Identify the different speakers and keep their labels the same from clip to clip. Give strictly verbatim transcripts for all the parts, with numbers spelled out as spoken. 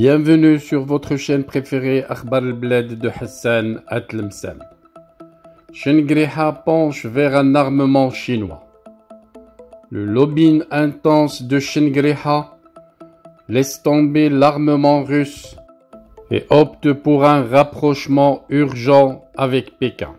Speaker 1: Bienvenue sur votre chaîne préférée Akhbar al-Bled de Hassan Atlemcen. Shengriha penche vers un armement chinois. Le lobbying intense de Shengriha laisse tomber l'armement russe et opte pour un rapprochement urgent avec Pékin.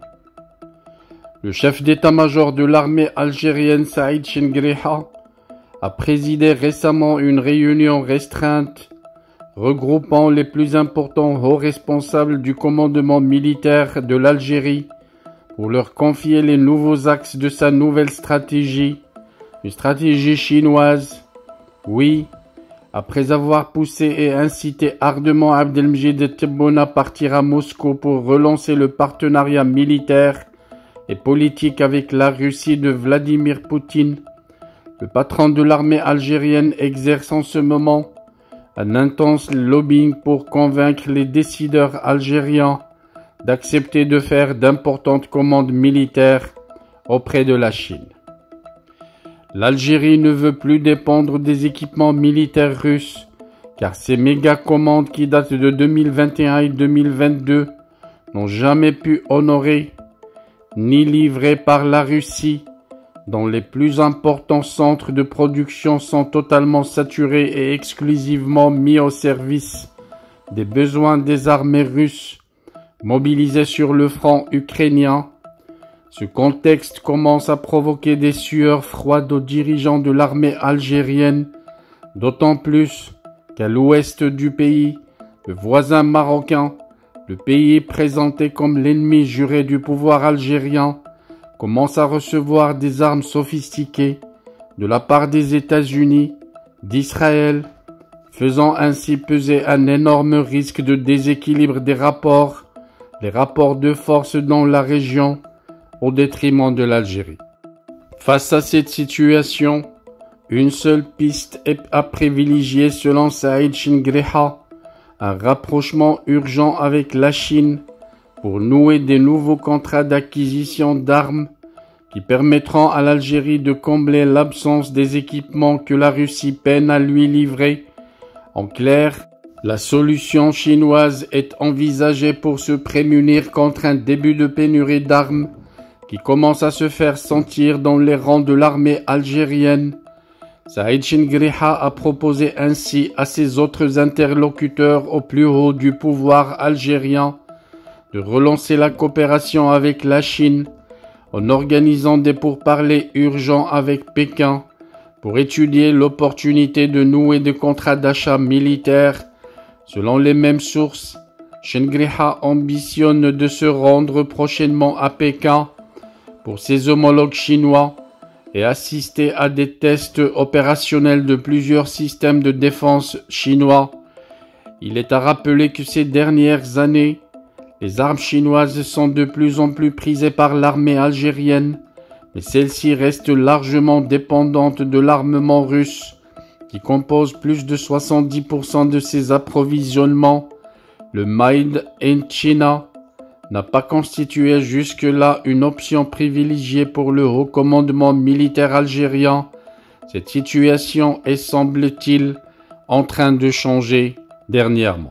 Speaker 1: Le chef d'état-major de l'armée algérienne Saïd Shengriha a présidé récemment une réunion restreinte regroupant les plus importants hauts responsables du commandement militaire de l'Algérie pour leur confier les nouveaux axes de sa nouvelle stratégie, une stratégie chinoise. Oui, après avoir poussé et incité ardemment Abdelmjid Tebboune à partir à Moscou pour relancer le partenariat militaire et politique avec la Russie de Vladimir Poutine, le patron de l'armée algérienne exerce en ce moment un intense lobbying pour convaincre les décideurs algériens d'accepter de faire d'importantes commandes militaires auprès de la Chine. L'Algérie ne veut plus dépendre des équipements militaires russes, car ces méga-commandes qui datent de deux mille vingt et un et deux mille vingt-deux n'ont jamais pu honorer ni livrées par la Russie, dont les plus importants centres de production sont totalement saturés et exclusivement mis au service des besoins des armées russes mobilisées sur le front ukrainien. Ce contexte commence à provoquer des sueurs froides aux dirigeants de l'armée algérienne, d'autant plus qu'à l'ouest du pays, le voisin marocain, le pays présenté comme l'ennemi juré du pouvoir algérien, commence à recevoir des armes sophistiquées de la part des États-Unis, d'Israël, faisant ainsi peser un énorme risque de déséquilibre des rapports, les rapports de force dans la région, au détriment de l'Algérie. Face à cette situation, une seule piste est à privilégier selon Saïd Shengriha, un rapprochement urgent avec la Chine pour nouer des nouveaux contrats d'acquisition d'armes qui permettront à l'Algérie de combler l'absence des équipements que la Russie peine à lui livrer. En clair, la solution chinoise est envisagée pour se prémunir contre un début de pénurie d'armes qui commence à se faire sentir dans les rangs de l'armée algérienne. Saïd Shengriha a proposé ainsi à ses autres interlocuteurs au plus haut du pouvoir algérien de relancer la coopération avec la Chine en organisant des pourparlers urgents avec Pékin pour étudier l'opportunité de nouer des contrats d'achat militaires. Selon les mêmes sources, Shengriha ambitionne de se rendre prochainement à Pékin pour ses homologues chinois et assister à des tests opérationnels de plusieurs systèmes de défense chinois. Il est à rappeler que ces dernières années, les armes chinoises sont de plus en plus prisées par l'armée algérienne, mais celle-ci reste largement dépendante de l'armement russe, qui compose plus de soixante-dix pour cent de ses approvisionnements. Le Made in China n'a pas constitué jusque-là une option privilégiée pour le haut commandement militaire algérien. Cette situation est, semble-t-il, en train de changer dernièrement.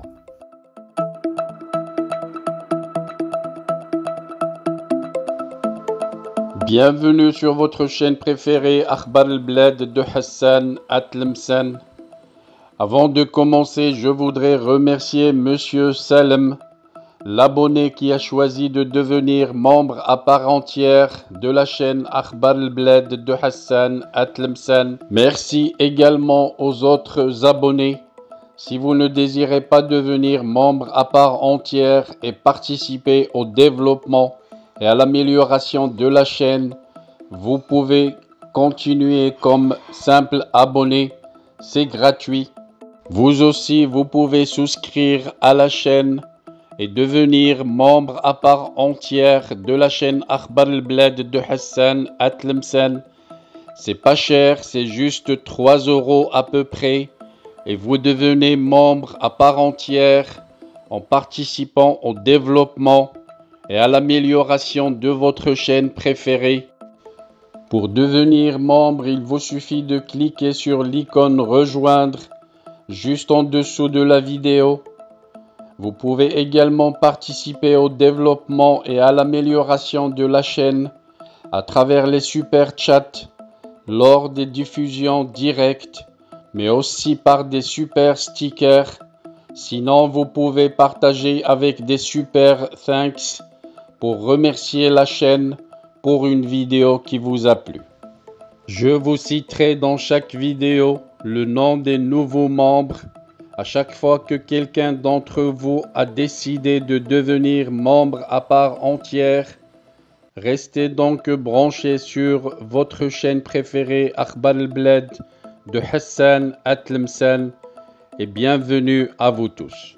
Speaker 1: Bienvenue sur votre chaîne préférée Akhbar al-Bled de Hassan Atlemcen. Avant de commencer, je voudrais remercier Monsieur Salem, l'abonné qui a choisi de devenir membre à part entière de la chaîne Akhbar al-Bled de Hassan Atlemcen. Merci également aux autres abonnés. Si vous ne désirez pas devenir membre à part entière et participer au développement et à l'amélioration de la chaîne, vous pouvez continuer comme simple abonné, c'est gratuit. Vous aussi, vous pouvez souscrire à la chaîne et devenir membre à part entière de la chaîne Akhbar al-Bled de Hassan Atlemcen. C'est pas cher, c'est juste trois euros à peu près et vous devenez membre à part entière en participant au développement et à l'amélioration de votre chaîne préférée. Pour devenir membre, il vous suffit de cliquer sur l'icône rejoindre juste en dessous de la vidéo. Vous pouvez également participer au développement et à l'amélioration de la chaîne à travers les super chats, lors des diffusions directes, mais aussi par des super stickers. Sinon, vous pouvez partager avec des super thanks pour remercier la chaîne pour une vidéo qui vous a plu. Je vous citerai dans chaque vidéo le nom des nouveaux membres à chaque fois que quelqu'un d'entre vous a décidé de devenir membre à part entière. Restez donc branchés sur votre chaîne préférée Akhbar al-Bled de Hassan Atlemsen et bienvenue à vous tous.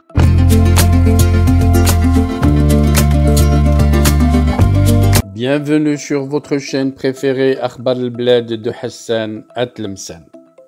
Speaker 1: Bienvenue sur votre chaîne préférée Akhbar al-Bled de Hassan Atlemsen.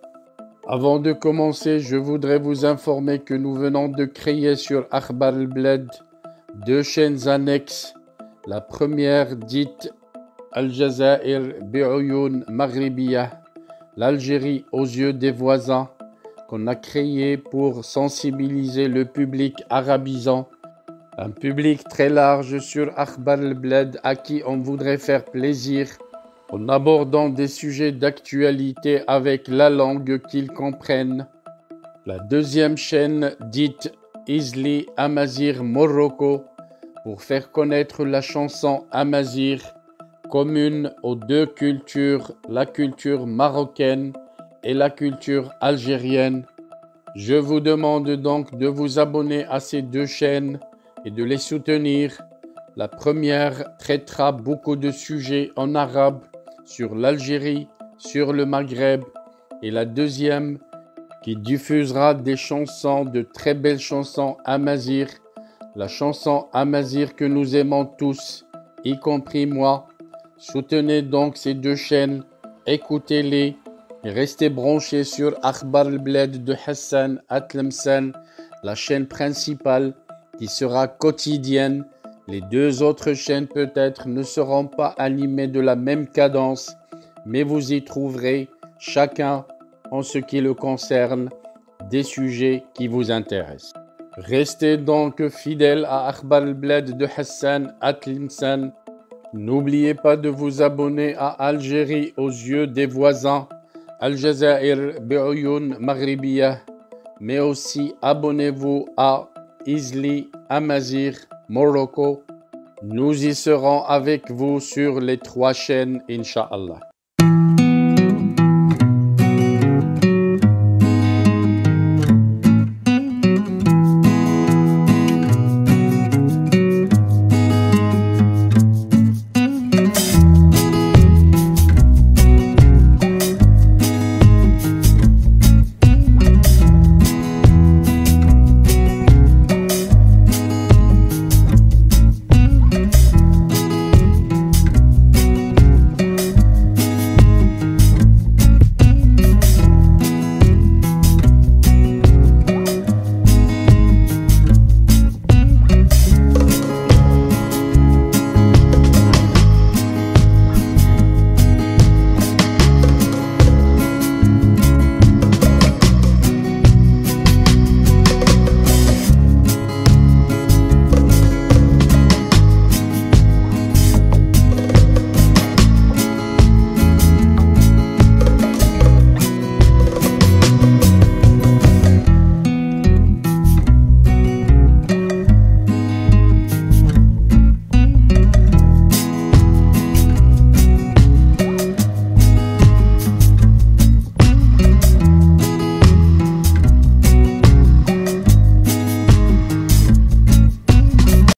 Speaker 1: Avant de commencer, je voudrais vous informer que nous venons de créer sur Akhbar al-Bled deux chaînes annexes. La première dite Al-Jazair bi'Uyun Maghribiyah, l'Algérie aux yeux des voisins, qu'on a créée pour sensibiliser le public arabisant, un public très large sur Akhbar al-Bled à qui on voudrait faire plaisir en abordant des sujets d'actualité avec la langue qu'ils comprennent. La deuxième chaîne dite Izli Amazir Morocco pour faire connaître la chanson amazigh commune aux deux cultures, la culture marocaine et la culture algérienne. Je vous demande donc de vous abonner à ces deux chaînes et de les soutenir. La première traitera beaucoup de sujets en arabe sur l'Algérie, sur le Maghreb, et la deuxième qui diffusera des chansons, de très belles chansons amazigh, la chanson amazigh que nous aimons tous, y compris moi. Soutenez donc ces deux chaînes, écoutez-les et restez branchés sur Akhbar al-Bled de Hassan Atlemsen, la chaîne principale qui sera quotidienne. Les deux autres chaînes peut-être ne seront pas animées de la même cadence, mais vous y trouverez chacun, en ce qui le concerne, des sujets qui vous intéressent. Restez donc fidèles à Akhbar al-Bled de Hassan Atlemsen. N'oubliez pas de vous abonner à Algérie aux yeux des voisins, Al-Jazair bi'Uyun Maghribiyah, mais aussi abonnez-vous à Izli Amazigh Morocco. Nous y serons avec vous sur les trois chaînes, Inch'Allah.